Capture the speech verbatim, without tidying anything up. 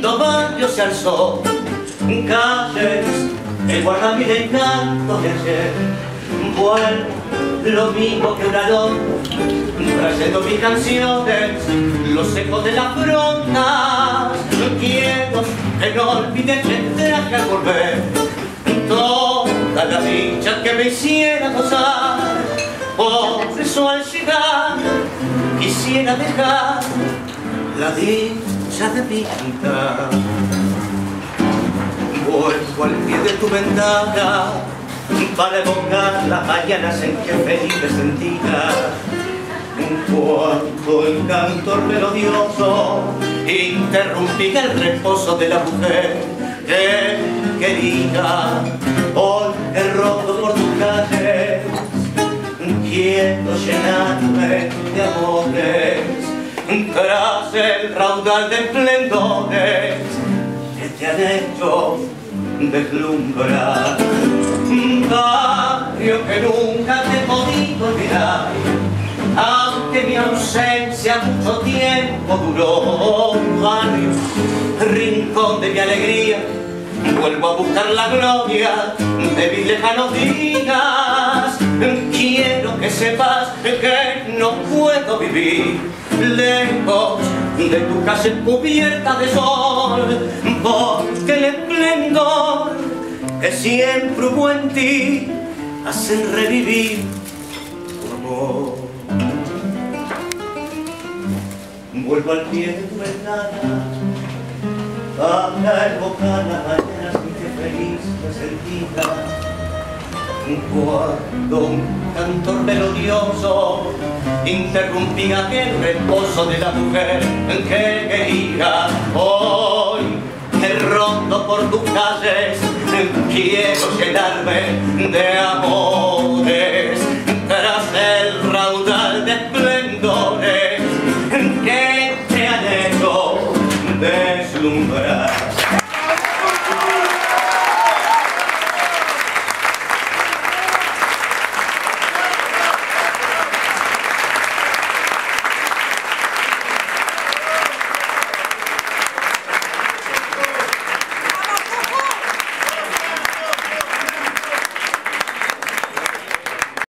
dos barrios se alzó, calles, el guardamil encanto de ayer. Vuelvo lo mismo que un alón, trayendo mis canciones, los ecos de las frondas. Quiero que no olviden que traje al volver toda la dicha que me hiciera gozar. Por eso al llegar quisiera dejar la dicha de mi cantar. Vuelvo al pie de tu ventana para evocar las mañanas en que feliz me sentía. Cuando el cantor melodioso interrumpía el reposo de la mujer que quería. Hoy he roto por tus calles, quiero llenarme de amores, tras el raudal de esplendores que te han hecho deslumbrar. Barrio que nunca te he podido olvidar, aunque mi ausencia mucho tiempo duró. Barrio, rincón de mi alegría, vuelvo a buscar la gloria de mis lejanos días. Quiero que sepas que no puedo vivir lejos de tu calle cubierta de sol, porque el esplendor que siempre hubo en ti hace revivir tu amor. Vuelvo al pie de tu ventana para evocar las mañanas en que feliz me sentía. Cuando un cantor melodioso interrumpía aquel reposo de la mujer que quería. Hoy he roto por tus calles, quiero llenarme de amor.